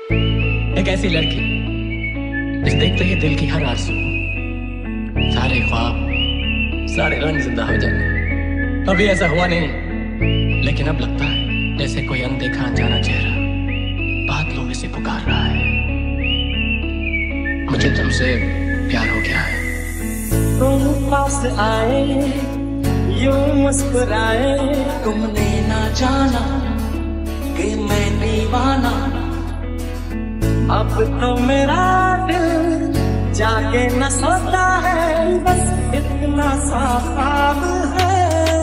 एक ऐसी लड़की जिसे देखते ही दिल की हर आरज़ू, सारे ख्वाब, सारे रंग जिंदा हो जाए। अभी ऐसा हुआ नहीं, लेकिन अब लगता है जैसे कोई अनदेखा अनजाना चेहरा बादलों में से पुकार रहा है। मुझे तुमसे प्यार हो गया है। तुम पास आए, यूं मुस्कुराए, तुमने ना जाना कि मैं दीवाना। अब तो मेरा दिल जाके न सोता है, बस इतना सा ख्वाब है।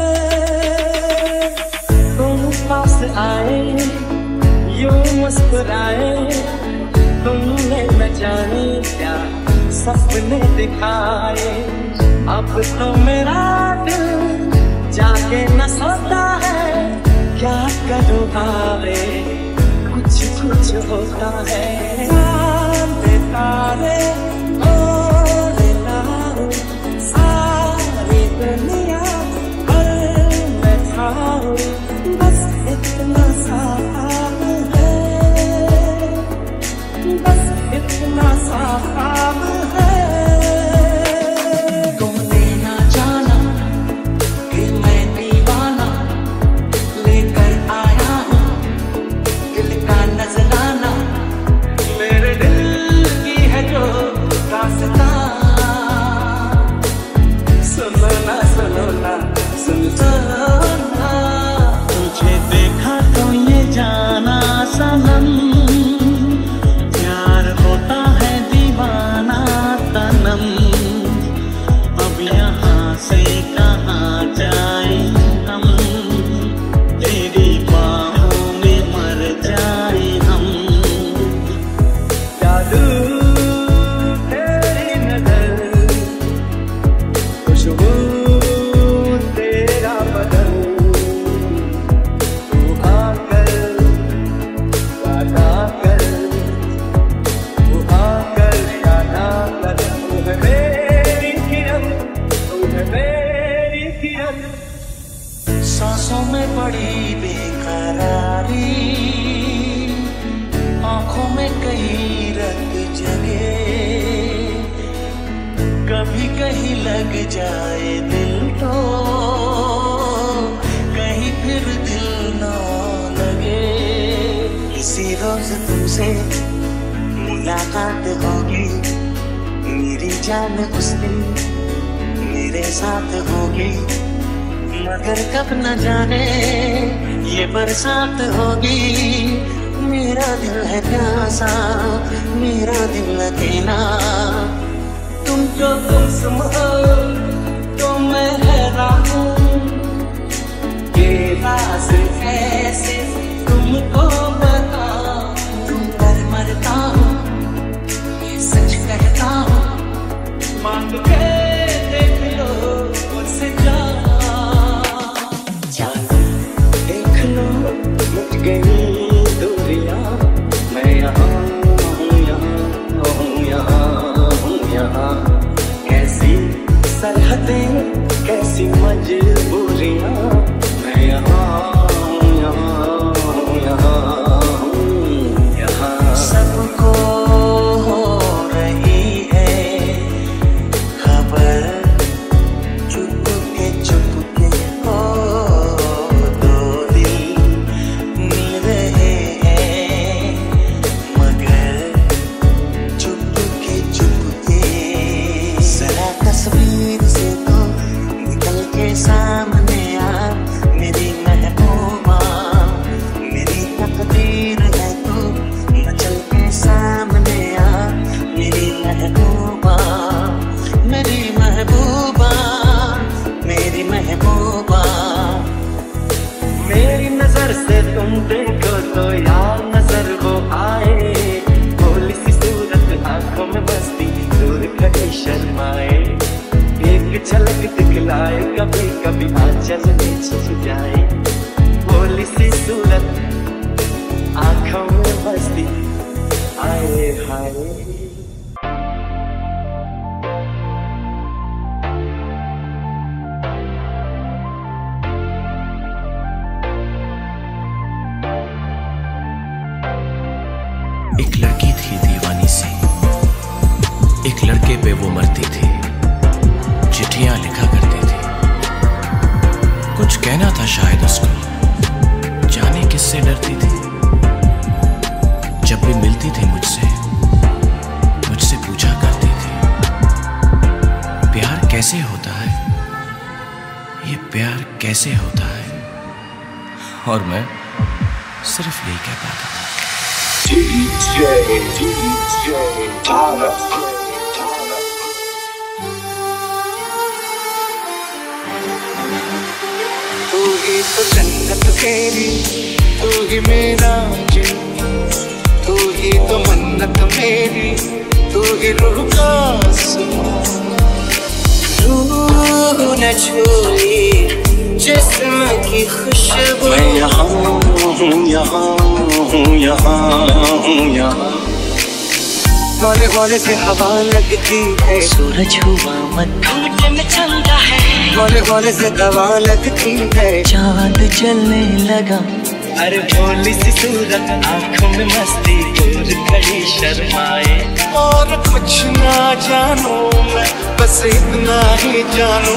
तुम पास आए, यूं मुस्कुराए, तुमने न जाने क्या सपने दिखाए। अब तो मेरा दिल जाके न सोता है, क्या करूँ भावे कुछ कुछ होता है। तारे तारे ओरे लाओ, सारी दुनिया पर मैं खाऊं, बस इतना सा ख्वाब है, बस इतना सा ख्वाब है। तुमने ना जाना कि मैं दीवाना, लेकर आया हूँ दिल का नजराना। मेरे दिल की है जो दास्तां, सुनो ना सुनो ना सुनो ना। तुझे देखा तो ये जाना सनम, प्यार होता है दीवाना तनम। अब यहाँ से कहाँ जाए हम, तेरी बाहों में मर जाए हम। जादू तेरी नजर, खुशबू तेरा बदन, तू आकर वादा कर, तू आकर वादा कर। तू है मेरी किरण, तू है मेरी किरण। सांसों में बड़ी बेकरारी, आंखों में कहीं रंग जगे, कभी कहीं लग जाए दिल तो कहीं फिर दिल ना लगे। इसी रोज तुमसे मुलाकात होगी, मेरी जान उस दिन मेरे साथ होगी। मगर कब न जाने ये बरसात होगी। मेरा दिल है प्यासा, मेरा दिल अकेला। तुम जो गुमसुम हो तो मैं हैरान हूँ, ये राज कैसे तुमको बताऊं। तुम पर मरता हूँ, ये सच कहता हूँ। मांग के देख लो मुझसे जान, देख लो मुझ गई दूरियां। मैं यहाँ हूँ, यहाँ हूँ, यहाँ हूँ, यहाँ। कैसी सरहदें, कैसी मजबूरियां। मैं यहाँ हूँ, यहाँ हूँ, यहाँ हूँ, यहाँ। सबको हो रही है खबर, चुपके चुपके हो दो दिल मिल रहे हैं, मगर चुपके चुपके। जरा तस्वीर से तो निकल के सामने आ, मेरी महबूबा। मेरी तकदीर है तो चल के सामने आ, मेरी महबूबा, मेरी महबूबा, मेरी महबूबा। मेरी नजर से तुम देखो तो यार नजर वो आए, भोली सी सूरत आंखों में मस्ती, दूर खड़ी शर्माए। एक झलक दिखलाए, कभी कभी आंचल में छुप जाए। भोली सी सूरत आंखों में मस्ती, आए हाय। एक लड़की थी दीवानी सी, एक लड़के पे वो मरती थी, चिट्ठियां लिखा करती थी। कुछ कहना था शायद उसको, जाने किससे डरती थी। जब भी मिलती थी मुझसे पूछा करती थी, प्यार कैसे होता है, ये प्यार कैसे होता है। और मैं सिर्फ यही कह पाता था। तू ही तो जन्नत मेरी, तू ही मेरा तू ही तो मन्नत मेरी, तू ही रूह का रूह न छूई जिस्म की खुशबू। मैं यहाँ हूँ, यहाँ हूँ, यहाँ हूँ, यहाँ। हौले हौले से हवा लगती है, सूरज हुआ मन घूमने में चलता है। हौले हौले से हवा लगती है, चांद जलने लगा। अरे भोली सी सूरत, आँखों में मस्ती, दूर खड़ी शर्माए। और कुछ ना जानू मैं, बस इतना ही जानू,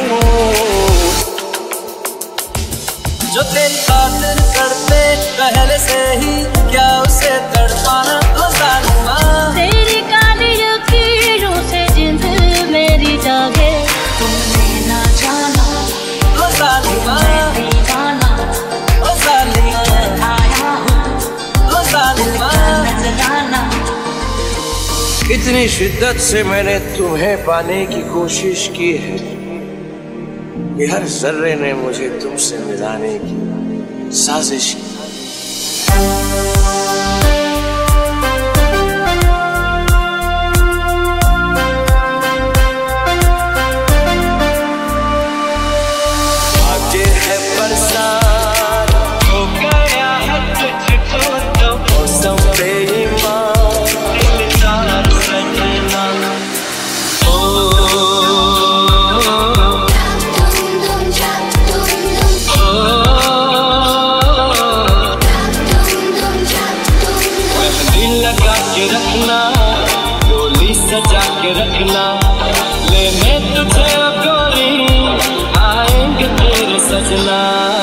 जो तेरी खातिर करते पहले से ही, क्या उसे तड़पाना हो जालूमा। तेरी काली लकीरों से जिंद मेरी जागे, तुमने ना जाना हो जालूमा, दीवाना हो जालूमा, आया हूँ हो जालूमा। नजराना। कितनी शिद्दत से मैंने तुम्हें पाने की कोशिश की है, कि हर जर्रे ने मुझे तुमसे मिलाने की साजिश की। आगे है बरसात, हो गया है तुझको तो मौसम बेईमान, दिलदार सजना। लगा के रखना, डोली सजा के रखना, लेने तुझे गोरी आएंगे तेरे सजना।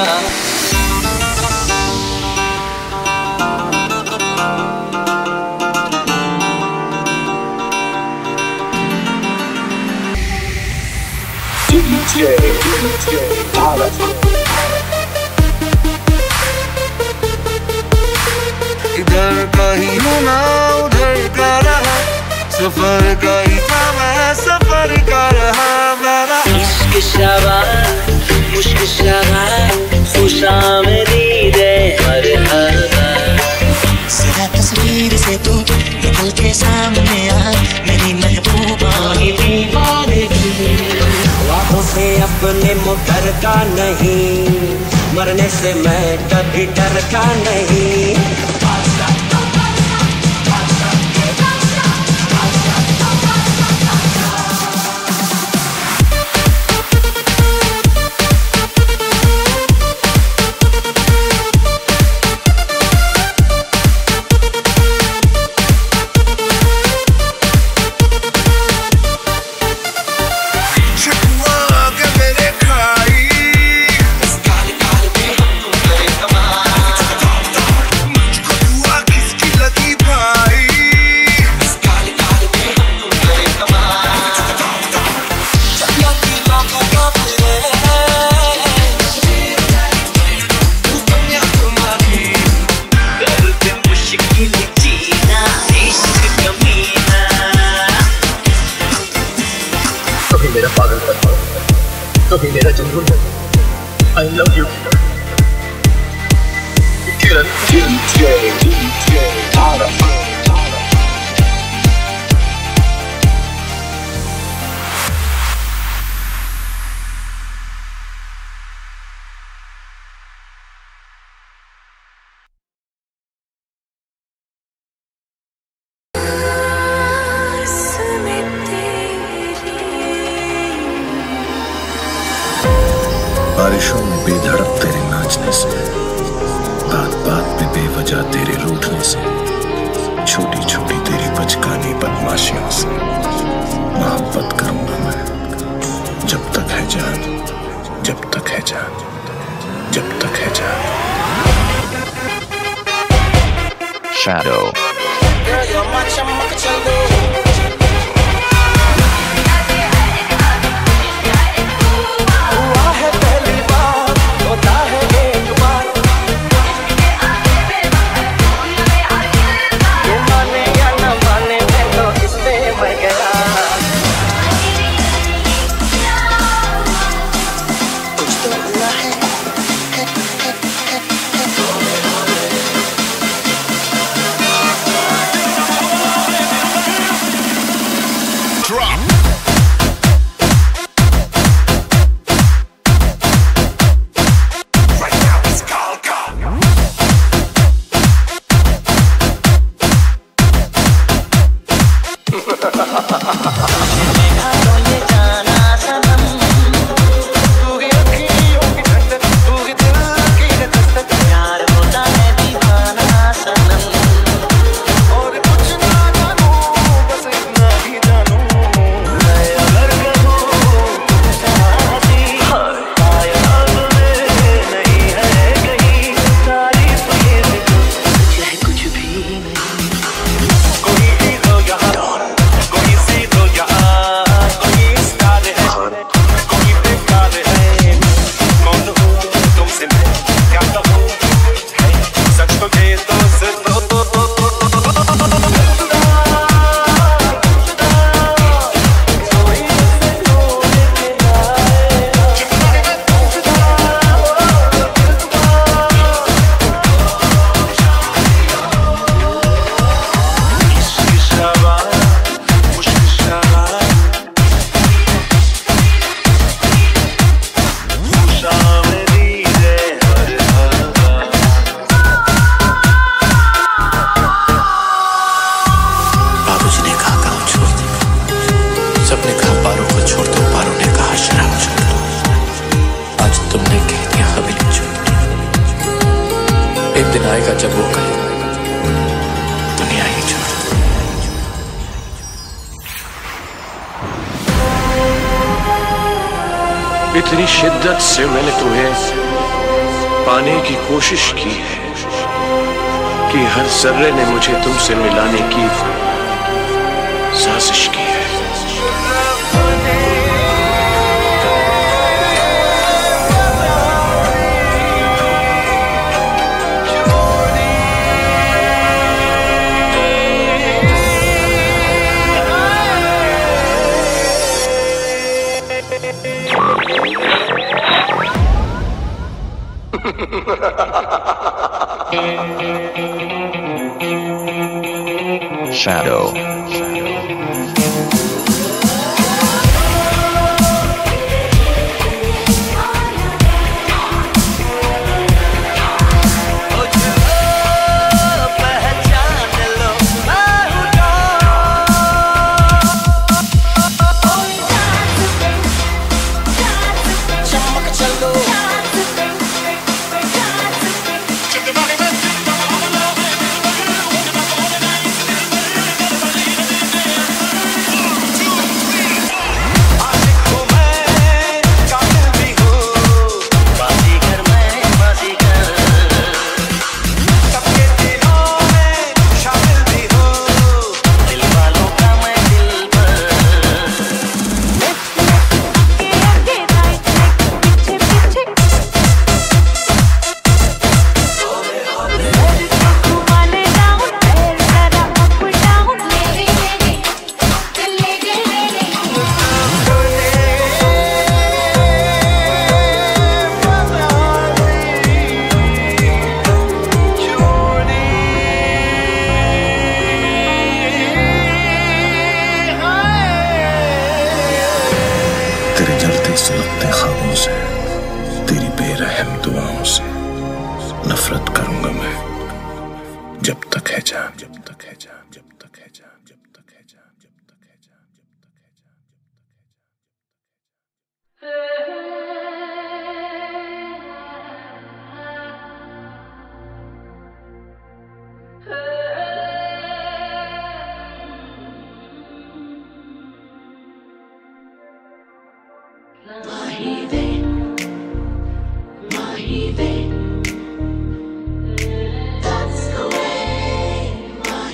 इधर का ही हूँ ना उधर का रहा, सफर का ही था मैं, सफर का रहा मेरा। इश्क शाबाश, मुश्क शाबाश, खुशामदीद मरहबा। जरा तस्वीर से तू निकल के सामने आ, मेरी महबूबा ही दीवानगी। वादों से अपने मुकरता नहीं, मरने से मैं कभी डरता नहीं। मेरा पागल करता तो भी मेरा जुनून है। I love you Kiran. DJ तारा। बारिशों में बेधड़क तेरे नाचने से, बात बात पे बेवजह तेरे रूठने से, छोटी छोटी खामोशियों से मोहब्बत करूंगा मैं, जब तक है जान, जब तक है जान, जब तक है जान। Shadow. सबने कहा पारों को छोड़ दो, पारों ने कहा शराब छोड़ दो। आज तुमने कह दिया हवेली छोड़ दो। एक दिन आएगा जब वो कहेगा दुनिया ही छोड़ दो। इतनी शिद्दत से मैंने तुम्हें पाने की कोशिश की है कि हर जर्रे ने मुझे तुमसे मिलाने की साजिश की है। Shadow. तेरे जलते सुलगते ख्वाबों से, तेरी बेरहम दुआओं से नफरत करूंगा मैं, जब तक है जान, जब तक है जान, जब तक है जान, जब तक है जान, जब तक है जान, जब तक है जान, जब तक है जान।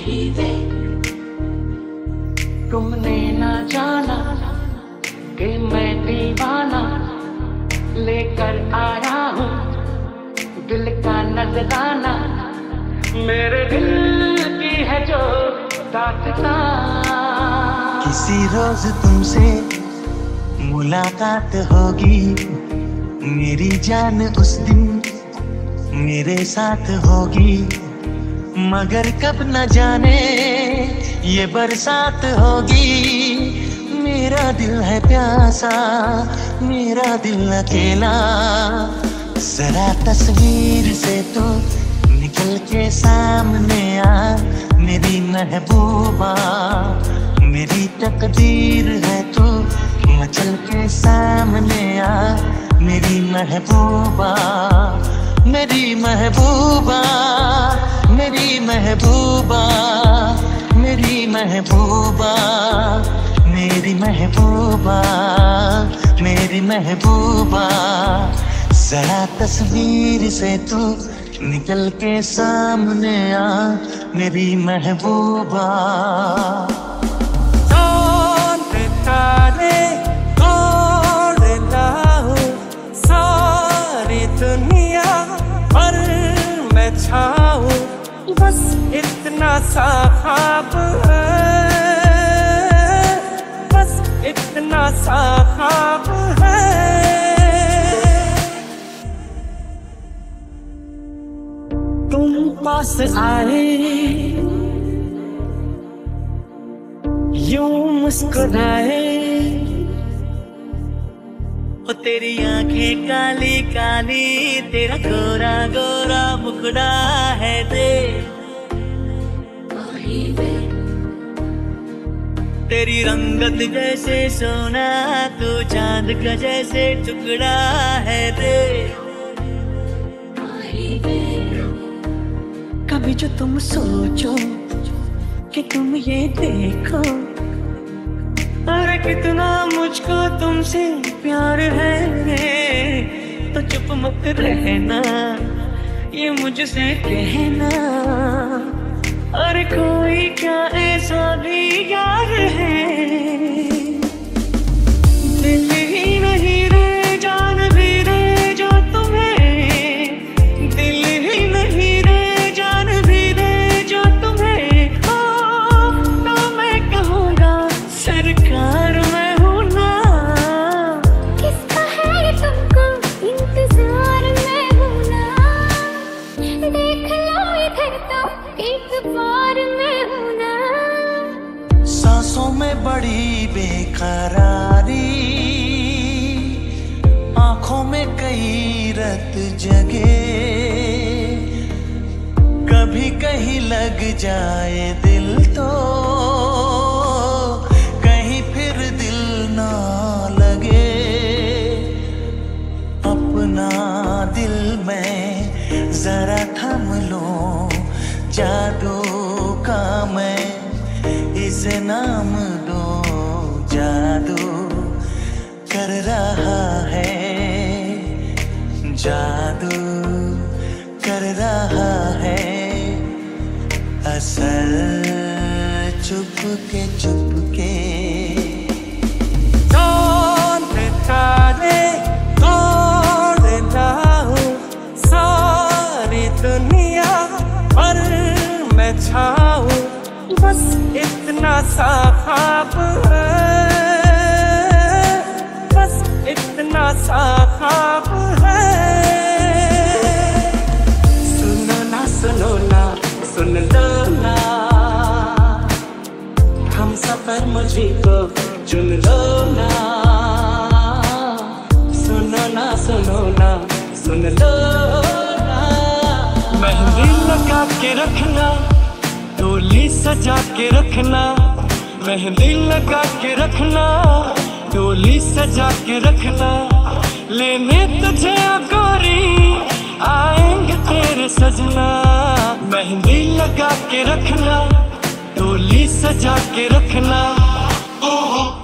तुमने ना जाना कि मैं दीवाना लेकर आया हूँ दिल का नजराना, मेरे दिल की है जो दास्तां। किसी रोज तुमसे मुलाकात होगी, मेरी जान उस दिन मेरे साथ होगी, मगर कब न जाने ये बरसात होगी। मेरा दिल है प्यासा, मेरा दिल अकेला, जरा तस्वीर से तो निकल के सामने आ मेरी महबूबा। मेरी तकदीर है तू मचल के सामने आ मेरी महबूबा, मेरी महबूबा, मेरी महबूबा, मेरी महबूबा, मेरी महबूबा, मेरी महबूबा। जरा तस्वीर से तू निकल के सामने आ मेरी महबूबा। दुनिया पर मैं छाऊं, बस इतना सा ख्वाब है, बस इतना सा ख्वाब है। तुम पास आए यूं मुस्कुराए, ओ तेरी आंखें काली काली, तेरा गोरा गोरा मुखड़ा है दे, तेरी रंगत जैसे सोना, तू चांद का जैसे टुकड़ा है दे। कभी जो तुम सोचो कि तुम ये देखो, अरे कितना मुझको तुमसे प्यार है, तो चुप मत रहना ये मुझसे कहना। अरे कोई क्या ऐसा भी यार है, दिल ही नहीं रे जान भी रे जो तुम्हें, दिल ही नहीं रे जान भी रे जो तुम्हें। ओ तो मैं कहूँगा सरकार मैं हूँ ना, किसका है तुमको इंतजार मैं हूँ ना, देख लो इधर तो एक बार मैं हूँ ना। सांसों में बड़ी बेकरारी, आंखों में कई रत जगे, कभी कहीं लग जाए दिल तो कहीं फिर दिल ना लगे। अपना दिल में जरा थम लो, जादू का मैं इसे नाम दो, जादू कर रहा है, जादू कर रहा है, असल चुपके चुपके। चांद तारे तोड़ लाऊं सारी दुनिया पर मैं छाऊं, बस इतना सा ख्वाब है, बस इतना सा ख्वाब है। सुनो ना सुन लो ना, हम सफर मुझे को चुन लो ना। सुनो ना सुन लो ना, मेहंदी लगा के रखना, डोली सजा के रखना, मेहंदी लगा के रखना, डोली सजा के रखना। लेने तुझे गोरी आएंगे तेरे सजना, मेहंदी लगा के रखना, डोली सजा के रखना।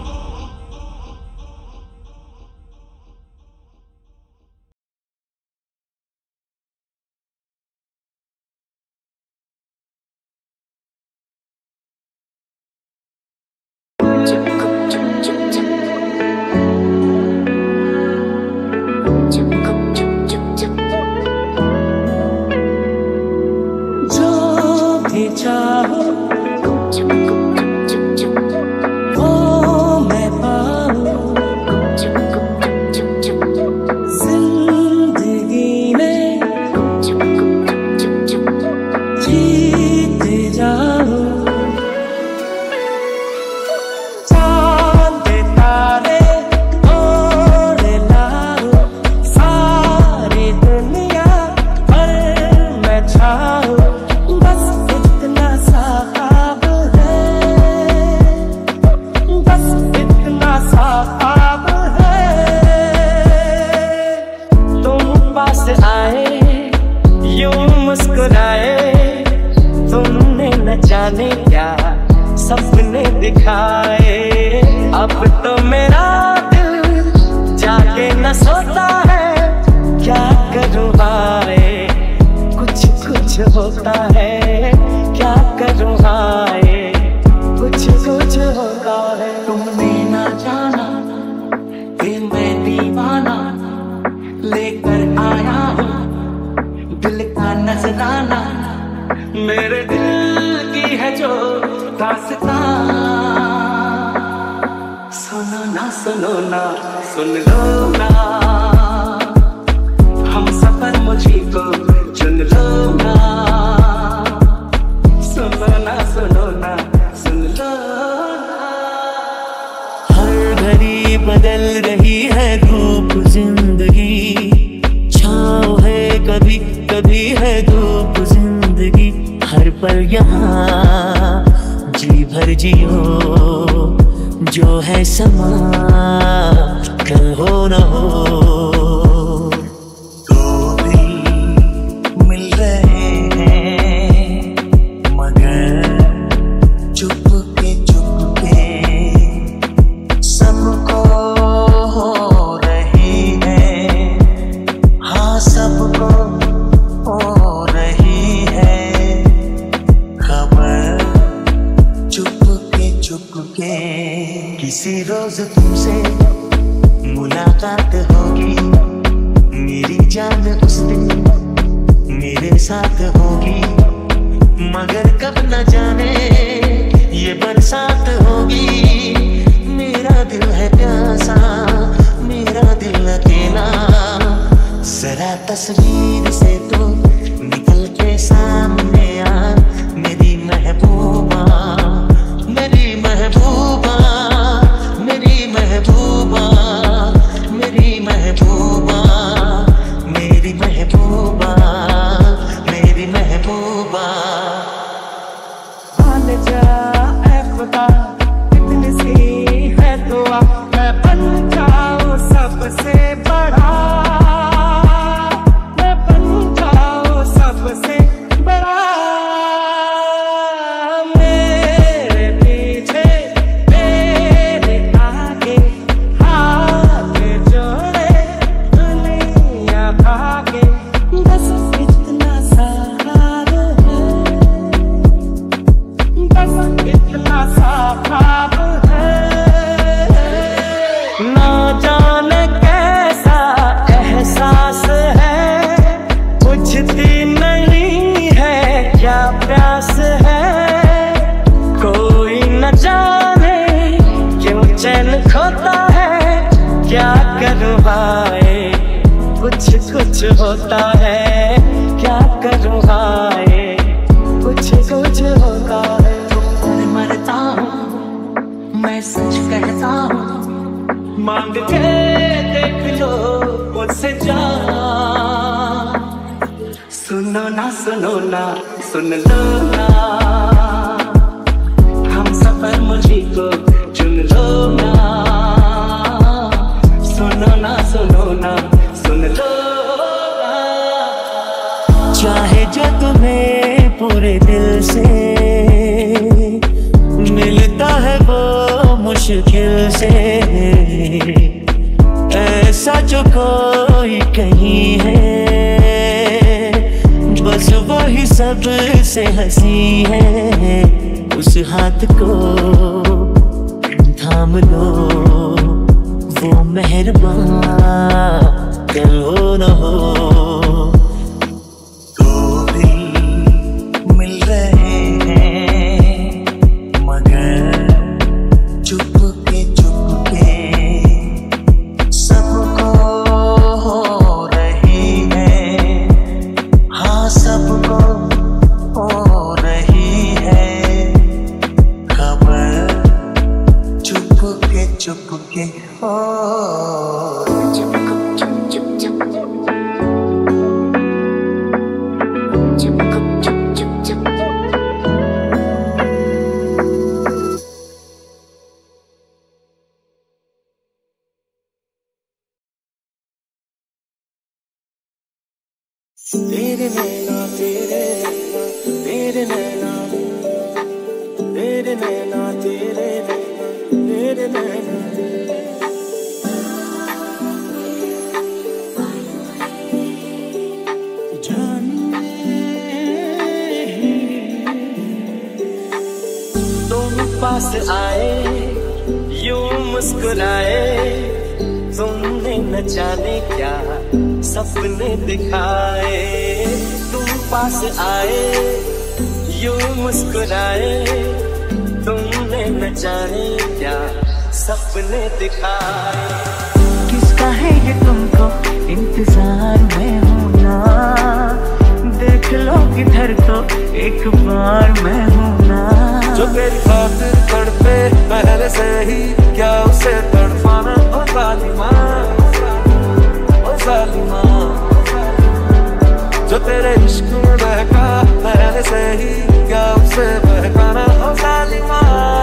सपने दिखाए। अब तो मेरा दिल जाके न सोता है, क्या करूँ हाय कुछ कुछ होता है, क्या करूँ हाय कुछ कुछ होता है। तुमने ना जाना कि मैं दीवाना लेकर आया हूँ दिल का नजराना, मेरे दिल की है जो दास्तां। सुनो ना सुन लो ना, हम सफर मुझी को चुन लो ना। सुनो ना सुन लो ना। हर घड़ी बदल रही है रूप जिंदगी, छाँव है कभी कभी है धूप जिंदगी। हर पल यहाँ जी भर जियो, जो है समा कल हो न हो। दो दिल मिल रहे हैं मगर चुपके सबको हो रही है, हाँ सबको हो रही है खबर चुपके। किसी रोज तुमसे मुलाकात होगी, मेरी जान उस दिन मेरे साथ होगी, मगर कब न जाने ये बरसात होगी। मेरा दिल है प्यासा, मेरा दिल अकेला, जरा तस्वीर से तो निकल के सामने आ मेरी महबूबा, मेरी महबूबा, मेरी महबूबा, मेरी महबूबा, मेरी महबूबा, मेरी महबूबा। मान जा ऐ खुदा इतनी सी है दुआ, मैं बन जाऊं सबसे बड़ा, मैं बन जाऊं सबसे बड़ा। मेरे पीछे मेरे आगे हाथ जोड़े दुनिया भागे, बस इतना सहारा है, बस इतना सा ख्वाब है। ना जाने कैसा एहसास है, बुझती नहीं है क्या प्यास है। कोई न जाने क्यों चैन खोता है, क्या करूँ हाय कुछ कुछ होता है, क्या करूँ हाय कुछ कुछ होता है। तुम मरता हूँ मैं सच कहता हूँ, मांग के देख लो मुझसे जान। सुनो ना सुन लो ना, हम सफर मुझी को चुन लो ना। सुनो ना सुन लो ना। चाहे जो तुम्हें पूरे दिल से मिलता है वो मुश्किल से, ऐसा जो कोई कहीं है, बस वही सबसे हंसी है। उस हाथ को थाम लो वो मेहरबान कल हो न हो। दो दिल मिल रहे हैं मगर चुपके चुपके सबको हो रही है, हाँ सबको हो रही है खबर चुपके चुपके हो। तेरे नैना तेरे नैना तेरे नैना तेरे नैना तुम पास आए यूं मुस्कुराए, तुमने न जाने क्या सपने दिखाए। तुम पास आए यूं मुस्कुराए, तुमने न जाने क्या सपने दिखाए। किसका है ये तुमको इंतजार में हूँ ना, देख लो किधर तो एक बार मैं हूँ ना। जो तेरी खातिर तड़पे पहले से ही क्या उसे तड़पाना। ओ जालिमा ओ जालिमा, जो तेरे इश्क में बहका पहले से ही क्या उसे बहकाना। ओ जालिमा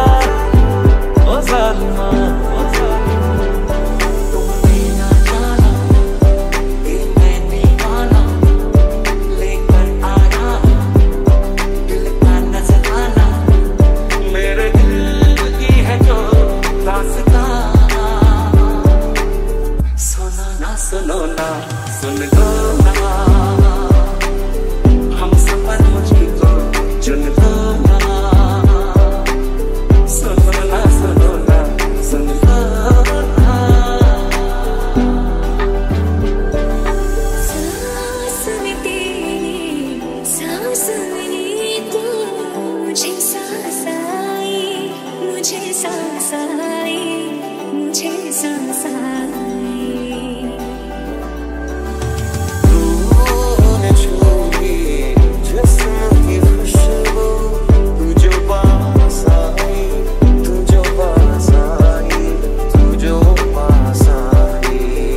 ओ जालिमा ओ जालिमा। तुमने ना जाना कि मैं दीवाना, लेकर आया दिल का नजराना। मेरे दिल की है जो दास्तां, सुनो ना सुनो ना सुन लो ना, हम सफर मुझको चुन लो ना। सुनो ना सुनो ना सुन लो ना। सांस में तेरी सांस मिली तो मुझे सांस आई, मुझे सांस आई, मुझे सांस आई। तूने छुई जिस्म की खुशबू, तू जो पास आई, तू जो पास आई, तू जो पास आई।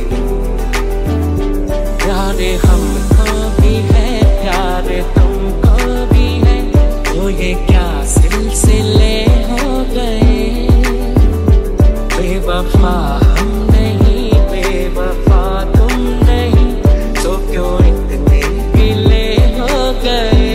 प्यारे हमको भी है प्यारे तुमको भी है, तो ये क्या सिलसिले हो गए। बेवफा हम नहीं बेवफा तुम नहीं, तो क्यों इतने गिले हो गए।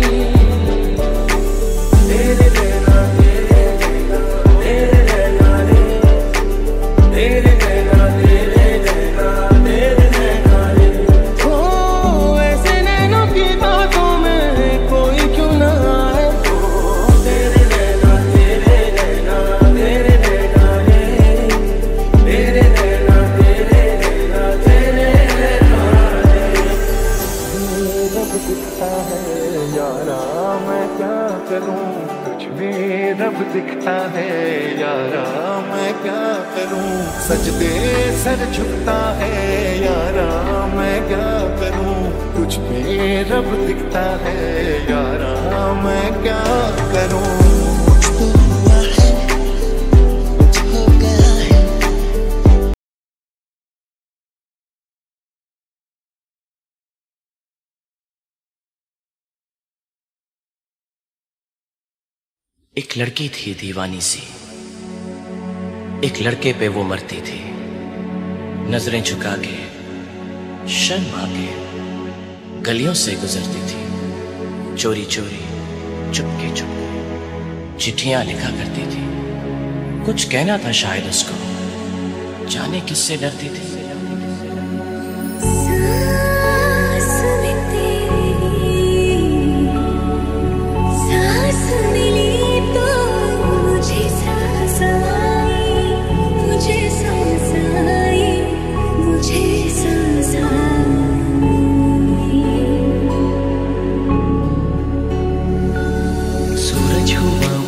तेरे नैना तेरे नैना तेरे नैना रे, तेरे नैना तेरे नैना तेरे नैना रे। ओ ऐसे नैनों की बातों में कोई क्यों ना आए। ओ तेरे नैना तेरे नैना तेरे नैना रे, तेरे नैना तेरे नैना तेरे नैना रे। रब दिखता है यारा मैं क्या करूं, कुछ भी रब दिखता है यारा मैं क्या करूं। सजदे सर झुकता है यारा मैं क्या करूं, कुछ भी रब दिखता है यारा मैं क्या करूं। कुछ तो हुआ है, कुछ हो गया है। एक लड़की थी दीवानी सी, एक लड़के पे वो मरती थी। नजरें झुका के शर्मा के गलियों से गुजरती थी। चोरी चोरी चुपके चुपके चिट्ठियां लिखा करती थी। कुछ कहना था शायद उसको, जाने किससे डरती थी। सांस में तेरी सांस मिली तो मुझे सांस आई,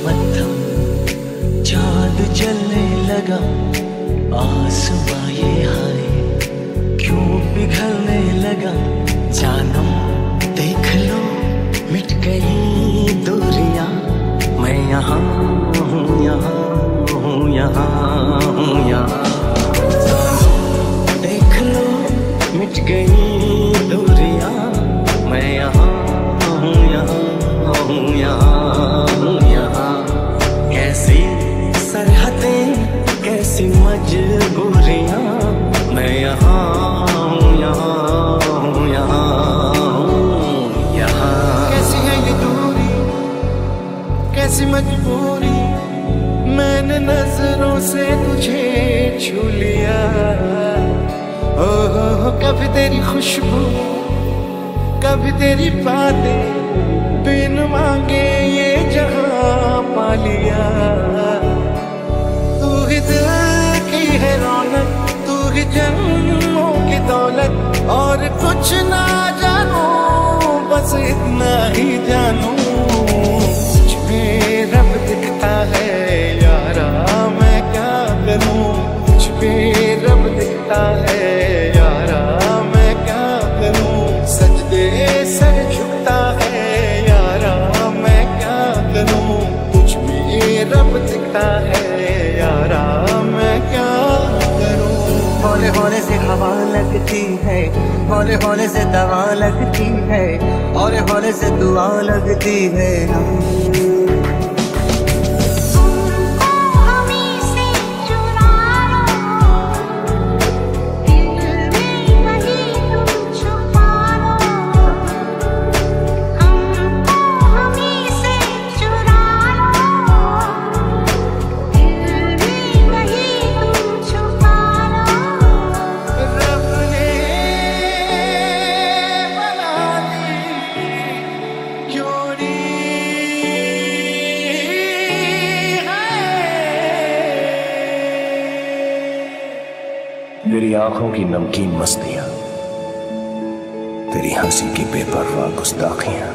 मत्थम चांद जलने लगा, आसमां ये हाय क्यों पिघलने लगा। जानम देख लो मिट गई दूरियां, मैं यहाँ हूँ यहाँ हूँ यहाँ हूँ यहाँ। देख लो मिट गई दूरियां, मैं यहाँ हूँ यहाँ हूँ यहाँ हूँ यहाँ। कैसी सरहदें कैसी मजबूरियां, मैं यहाँ हूँ यहाँ हूँ यहाँ हूँ यहाँ। कैसी है ये दूरी कैसी मजबूरी, मैंने नजरों से तुझे छू लिया। ओह कभी तेरी खुशबू कभी तेरी बातें, बिन मांगे ये जहां पा लिया। तू ही दिल की है रौनक, तू ही जन्मों की दौलत, और कुछ ना जानू बस इतना ही जानू। तुझमें रब दिखता है यारा, मैं क्या करूं। तुझमें रब दिखता है यारा, मैं क्या करूं। सजदे सर झुकता है यारा, मैं क्या करूं। तुझमें रब दिखता है यारा, मैं क्या करूं। हौले हौले से हवा लगती है, हौले हौले से दवा लगती है, हौले हौले से दुआ लगती है। तेरी आंखों की नमकीन मस्तियां, तेरी हंसी की बेपरवाह गुस्ताखियां,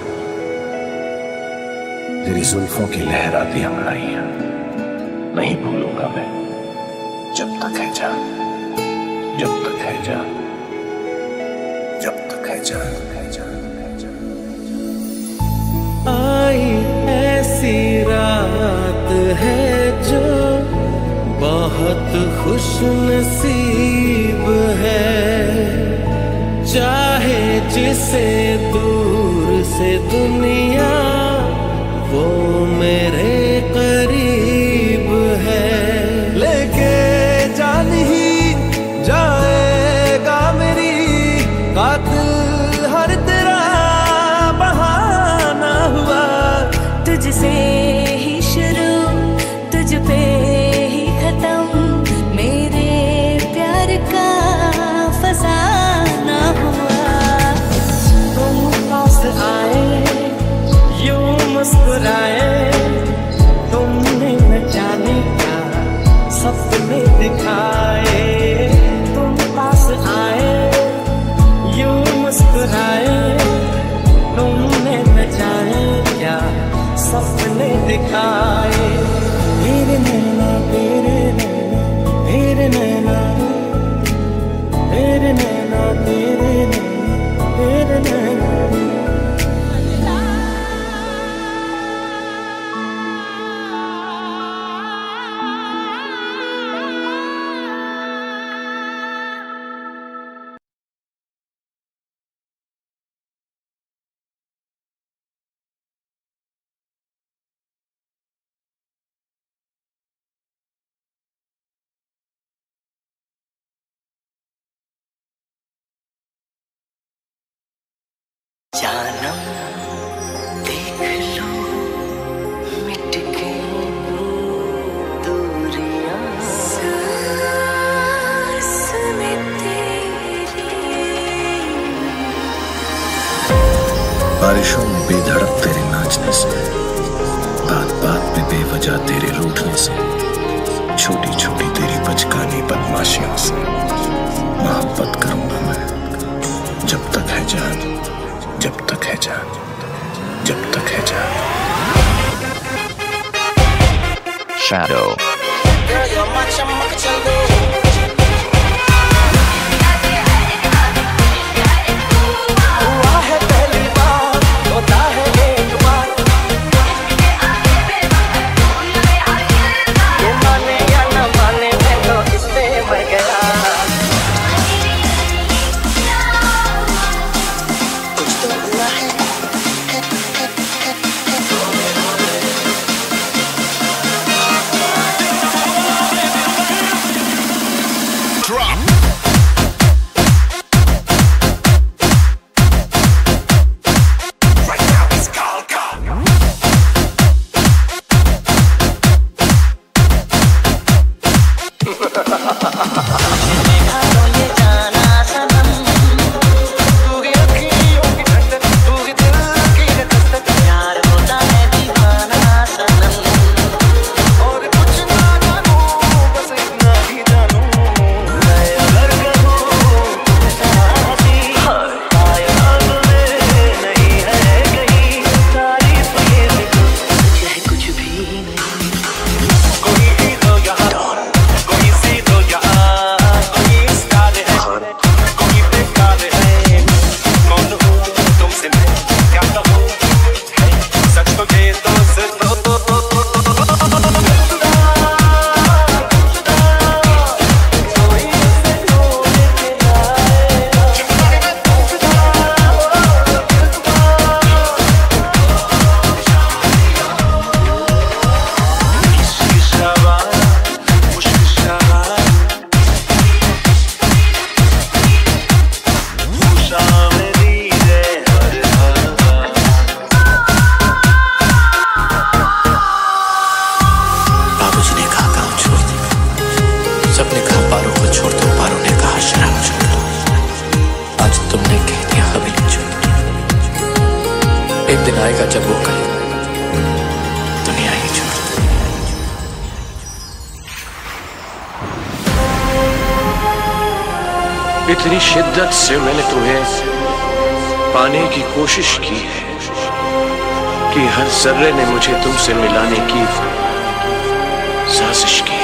तेरी जुल्फों की लहराती अंगड़ाइयां नहीं भूलूंगा मैं जब तक है जान, जब तक है जान, जब तक है जान। आई ऐसी रात है जो बहुत खुश नसीब है, चाहे जिसे दूर से दुनिया वो मेरे करीब है। लेके जान ही जाएगा मेरी कातिल हर तेरा बहाना हुआ। तुझसे ही शुरू तुझ पे ही खत्म, मेरे प्यार का फसाना हुआ। तुम पास आए यूं मुस्कुराए, तुमने न जाने क्या सपने दिखाए। तुम पास आए यूं मुस्कुराए, तुमने न जाने क्या सपने दिखाए। मेरे नैना तेरे नैना, मेरे नैना तेरे नैना, तेरे नैना तेरे नैना। जानम देख लो मिट गई दूरियां, सांस में तेरी। बारिशों में बेधड़क तेरे नाचने से, बात बात पे बेवजह तेरे रूठने से, छोटी छोटी तेरी बचकानी बदमाशियों से मोहब्बत करूंगा मैं जब तक है जान, जब तक है जान, जब तक है जान। Shadow. सबने कहा पारों को छोड़ दो, पारों ने कहा शराब छोड़ दो। आज तुमने कह दिया हवेली छोड़ दो। एक दिन आएगा जब वो कहेगा दुनिया ही छोड़ दो। इतनी शिद्दत से मैंने तुम्हें पाने की कोशिश की है कि हर जर्रे ने मुझे तुमसे मिलाने की साजिश की है।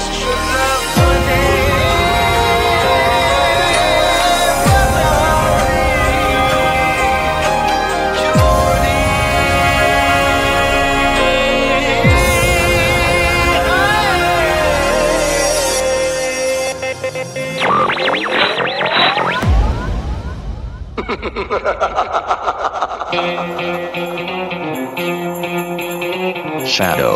Shadow.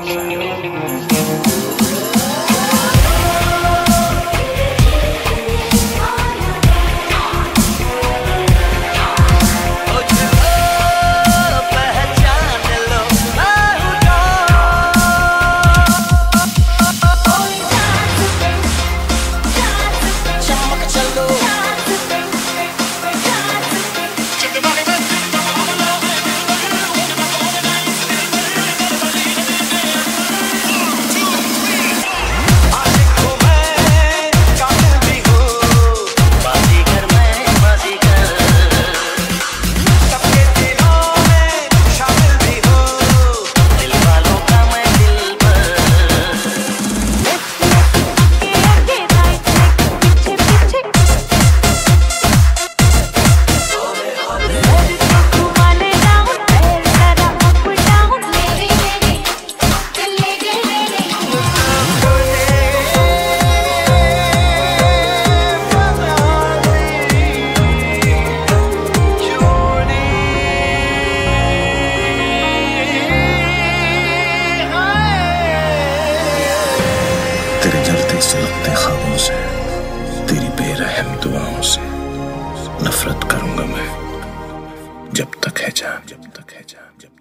तेरे जलते सुलगते ख्वाबों से, तेरी बेरहम दुआओं से नफरत करूंगा मैं जब तक है जान, जब तक है जान।